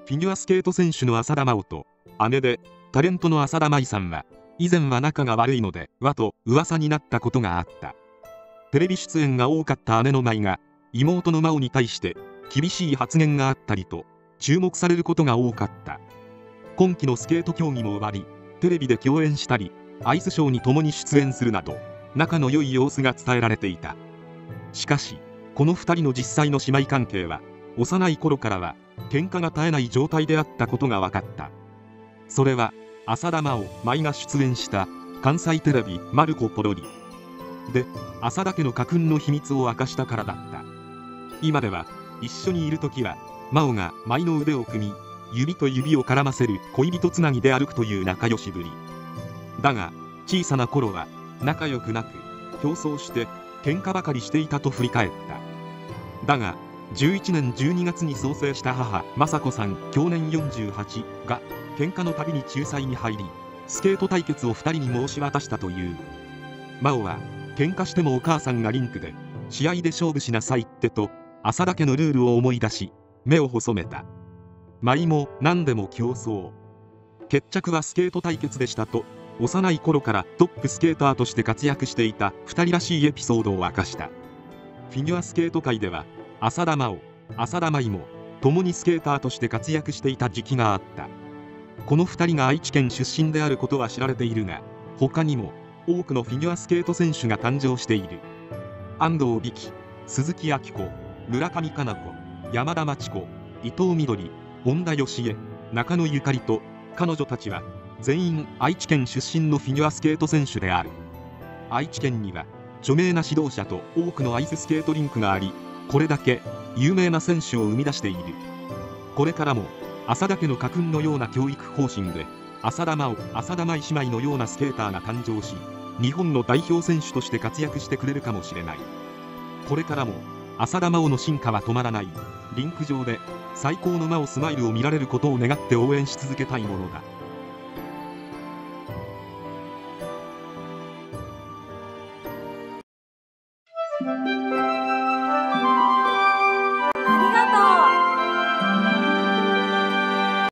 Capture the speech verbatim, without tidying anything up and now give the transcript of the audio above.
フィギュアスケート選手の浅田真央と姉でタレントの浅田舞さんは以前は仲が悪いのではと噂になったことがあった。テレビ出演が多かった姉の舞が妹の真央に対して厳しい発言があったりと注目されることが多かった。今季のスケート競技も終わり、テレビで共演したりアイスショーに共に出演するなど仲の良い様子が伝えられていた。しかしこのふたりの実際の姉妹関係は幼い頃からは喧嘩が絶えない状態であったことが分かった。それは浅田真央舞が出演した関西テレビ「マルコポロリ」で浅田家の家訓の秘密を明かしたからだった。今では一緒にいる時は真央が舞の腕を組み指と指を絡ませる恋人つなぎで歩くという仲良しぶりだが、小さな頃は仲良くなく競争して喧嘩ばかりしていたと振り返った。だがじゅういちねんじゅうにがつに創生した母雅子さん享年よんじゅうはちが喧嘩のたびに仲裁に入りスケート対決をふたりに申し渡したという。真央は喧嘩してもお母さんがリンクで試合で勝負しなさいってと浅田家のルールを思い出し目を細めた。舞も何でも競争、決着はスケート対決でしたと幼い頃からトップスケーターとして活躍していたふたりらしいエピソードを明かした。フィギュアスケート界では浅田真央、浅田舞も共にスケーターとして活躍していた時期があった。このふたりが愛知県出身であることは知られているが、他にも多くのフィギュアスケート選手が誕生している。安藤美希、鈴木明子、村上佳菜子、山田真知子、伊藤みどり、本田義恵、中野ゆかりと彼女たちは全員愛知県出身のフィギュアスケート選手である。愛知県には著名な指導者と多くのアイススケートリンクがあり、これだけ有名な選手を生み出している。これからも浅田家の家訓のような教育方針で浅田真央、浅田舞姉妹のようなスケーターが誕生し、日本の代表選手として活躍してくれるかもしれない。これからも浅田真央の進化は止まらない。リンク上で最高の真央スマイルを見られることを願って応援し続けたいものだ。